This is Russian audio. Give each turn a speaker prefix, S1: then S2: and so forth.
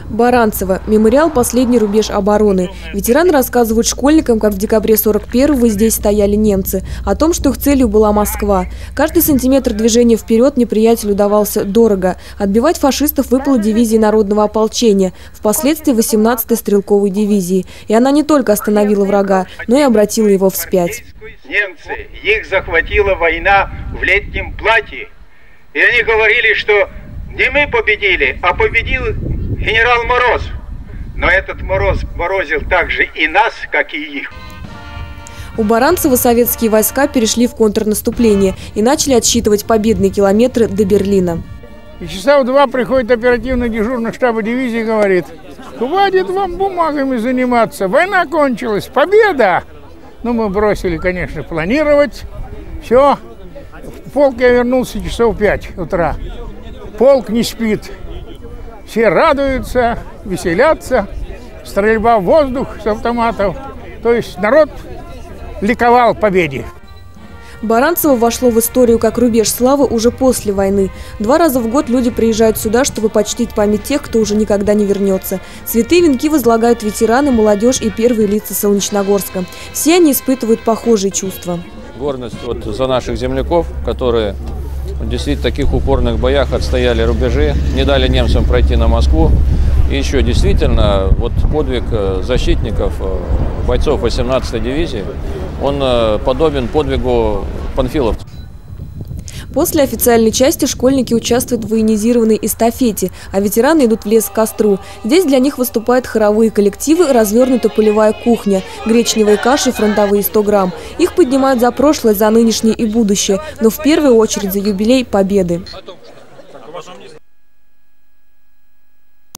S1: Баранцево. Мемориал «Последний рубеж обороны». Ветераны рассказывают школьникам, как в декабре 41-го здесь стояли немцы, о том, что их целью была Москва. Каждый сантиметр движения вперед неприятелю давался дорого. Отбивать фашистов выпала дивизии народного ополчения, впоследствии 18-й стрелковой дивизии. И она не только остановила врага, но и обратила его вспять.
S2: Немцы, их захватила война в летнем платье. И они говорили, что не мы победили, а победил генерал Мороз. Но этот Мороз морозил также и нас, как и их.
S1: У Баранцева советские войска перешли в контрнаступление и начали отсчитывать победные километры до Берлина.
S3: И часа в 2 приходит оперативный дежурный штаба дивизии и говорит: хватит вам бумагами заниматься, война кончилась, победа! Ну, мы бросили, конечно, планировать. Все. В полк я вернулся часов 5 утра. Полк не спит. Все радуются, веселятся. Стрельба в воздух с автоматов. То есть народ ликовал победе.
S1: Баранцево вошло в историю как рубеж славы уже после войны. 2 раза в год люди приезжают сюда, чтобы почтить память тех, кто уже никогда не вернется. Цветы и венки возлагают ветераны, молодежь и первые лица Солнечногорска. Все они испытывают похожие чувства.
S4: Гордость за наших земляков, которые действительно в таких упорных боях отстояли рубежи, не дали немцам пройти на Москву. И еще действительно подвиг защитников, бойцов 18-й дивизии, он подобен подвигу панфиловцев.
S1: После официальной части школьники участвуют в военизированной эстафете, а ветераны идут в лес к костру. Здесь для них выступают хоровые коллективы, развернута полевая кухня, гречневые каши, фронтовые 100 грамм. Их поднимают за прошлое, за нынешнее и будущее, но в первую очередь за юбилей Победы.